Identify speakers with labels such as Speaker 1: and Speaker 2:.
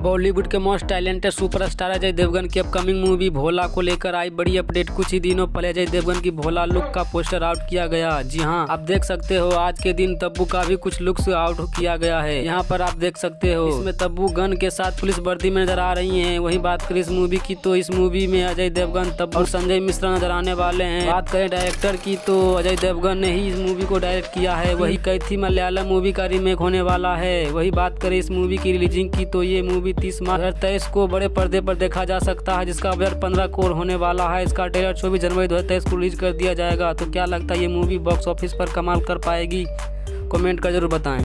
Speaker 1: बॉलीवुड के most talented superstar Ajay Devgn की upcoming movie भोला को लेकर आई बड़ी अपडेट। कुछ ही दिनों पहले अजय देवगन की भोला लुक का पोस्टर आउट किया गया। जी हां, आप देख सकते हो आज के दिन तब्बू का भी कुछ लुक्स आउट किया गया है। यहां पर आप देख सकते हो इसमें तब्बू गन के साथ पुलिस वर्दी में नजर आ रही हैं। वहीं बात करें इस मूवी की तो इस मूवी में अजय देवगन, तब्बू और संजय मिश्रा नजर आने वाले हैं। बात करें डायरेक्टर की तो अजय देवगन ने ही इस मूवी को डायरेक्ट किया है। वही कैथी मलयालम मूवी का रीमेक होने वाला है। वही बात करें इस मूवी की रिलीजिंग की तो ये मूवी 30 मार्च 2023 को बड़े पर्दे पर देखा जा सकता है, जिसका बजट 15 करोड़ होने वाला है। इसका ट्रेलर 24 जनवरी 2023 को रिलीज कर दिया जाएगा। तो क्या लगता है ये मूवी बॉक्स ऑफिस पर कमाल कर पाएगी? कमेंट कर जरूर बताएं।